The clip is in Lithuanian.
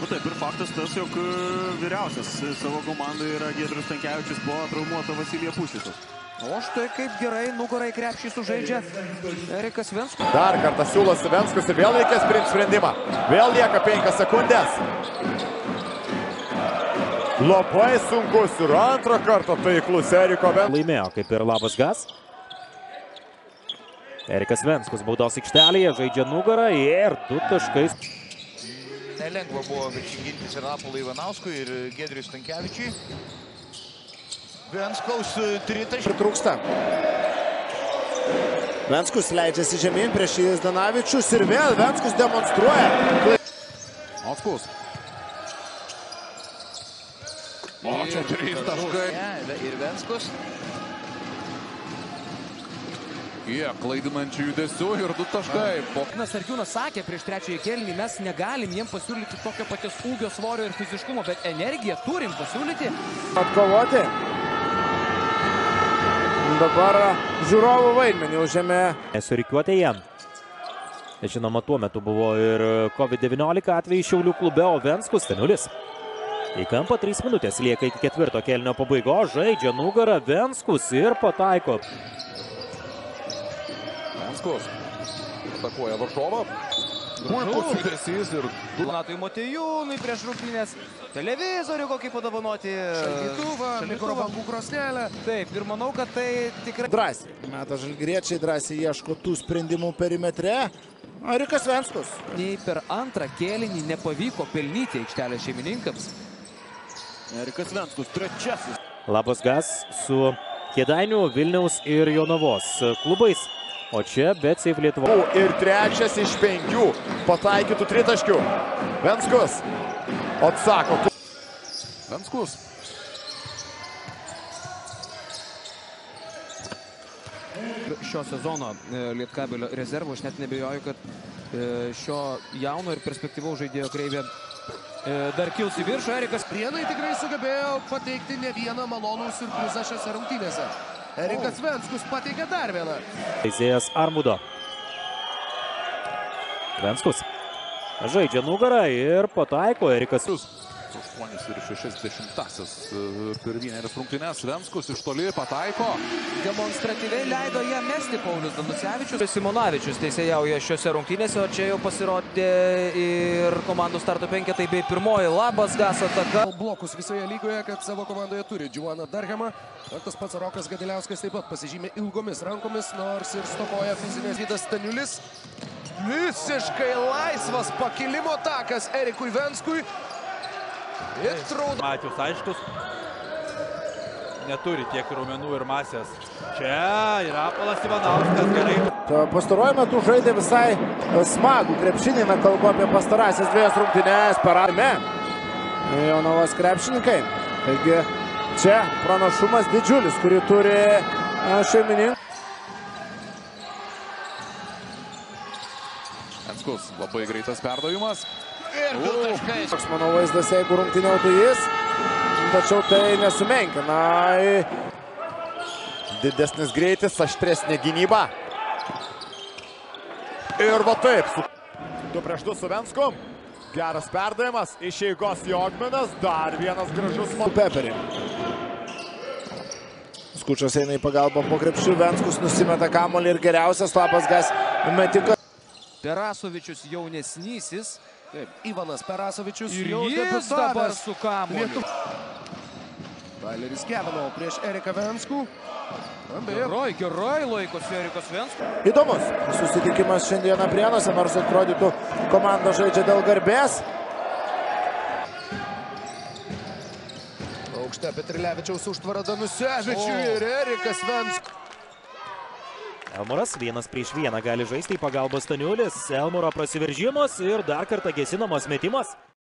Taip, ir faktas tas, jog vyriausias savo komandai yra Giedrius Stankevičius po traumuoto Vasilija Pušicos. O štai kaip gerai nugarai krepšį sužaidžia Erikas Venskus. Dar kartą siūlosi Venskus ir vėl reikės priimti sprendimą. Vėl lieka 5 sekundės. Labai sunkus ir antrą kartą taiklus Eriko Venskus. Laimėjo kaip ir labas gas. Erikas Venskus baudos aikštelėje žaidžia nugarą ir 2 taškais. Nelengva buvo viršingintis ir Rapolui Ivanauskui ir Giedriui Stankevičiui. Venskaus tritaškį. Trūksta. Venskus leidžiasi žemyn prieš Zdanavičius ir vėl Venskus demonstruoja. Venskus. O čia 3 taškai. Ir Venskus. Klaidinančių judesių ir 2 taškai. Sargiūnas sakė prieš trečiąjį kėlinį, mes negalim jiems pasiūlyti tokio paties ūgio, svorio ir fiziškumo, bet energiją turim pasiūlyti. Atkovoti. Dabar žiūrovų vaidmenį užėmė. Surikiuotė jam. Žinoma, tuo metu buvo ir COVID-19 atvejai Šiaulių klube, o Venskus Staniulis. Į kampą 3 minutės lieka iki 4 kėlinio pabaigos, žaidžia nugarą Venskus ir pataiko. Venskus atakuoja varžovą. Puikus judesys ir Donatui Motiejūnui prieš rungtynes televizorių kokį padovanoti. Šaldytuvą, mikrobangų krosnelę. Taip, ir manau, kad tai tikrai... Drąsiai. Meta žalgiriečiai, drąsiai ieško tų sprendimų perimetre. Erikas Venskus. Nei per antrą kėlinį nepavyko pelnyti aikštelės šeimininkams. Erikas Venskus, trečiasis. Labas gas su Kėdainių, Vilniaus ir Jonavos klubais. O čia Bet-Safe Lietuva. Ir trečias iš 5 pataikytų 3 taškių. Venskus atsako. Venskus. Šio sezono Lietkabelio rezervo, aš net nebejoju, kad šio jauno ir perspektyvaus žaidėjo kreivė dar kils į viršų. Erikas Prienai tikrai sugebėjo pateikti ne vieną malonų siurprizą šiose rungtynėse. Erikas Venskus pateikė dar vieną. Teisėjas Armudo. Venskus žaidžia nugarą ir pataiko Erikas. 8,6 per vienerias rungtynes. Venskus iš toli pataiko. demonstratyviai leido ją mesti Paulius Danusevičius. Simonavičius teisėjauja šiose rungtynėse, o čia jau pasirodė ir komandos starto penketai bei pirmoji labas gas ataka. Blokus visoje lygoje, kad savo komandoje turi Džiuaną Darhamą. Tas pats Rokas Gadiliauskas taip pat pasižymė ilgomis rankomis, nors ir stokoja fizinės. Vydas Staniulis. Visiškai laisvas pakilimo takas Erikui Venskui. Matijus aiškus. Neturi tiek raumenų ir masės. Čia ir Rapolas Ivanauskas gerai. Pastaruoju metu žaidė visai smagų krepšinį, kalbu apie pastarąsias 2 rungtynes parame. Jonavos krepšininkai. Taigi čia pranašumas didžiulis, kurį turi šeimininkai. Venskus labai greitas perdavimas. Ir 2 taškai. Toks mano vaizdas, jeigu rungtyniautų jis, tačiau tai nesumenkina. Didesnis greitis, aštresnė gynyba. Ir va taip. 2 prieš 2 su Vensku. Geras perdavimas. Iš eigos Jogminas. Dar vienas gražus. Peperį. Skučas eina į pagalbą po krepšių. Venskus nusimeta kamuolį ir geriausias labas gas metikas. Perasovičius jaunesnysis. Taip, Ivanas Perasovičius. Ir jis dabar su kamuoliu. Valeris Kevinau prieš Eriką Venskų. Gerai laikosi Erikas Venskus. Įdomus susitikimas šiandieną Prienuose, nors atrodytų komanda žaidžia dėl garbės. Aukšte Petrilevičiaus užtvara Danusevičiui ir Erikas Venskus. Elmoras 1 prieš 1 gali žaisti į pagalbą Staniulis. Elmoro prasiveržimas ir dar kartą gesinamas metimas.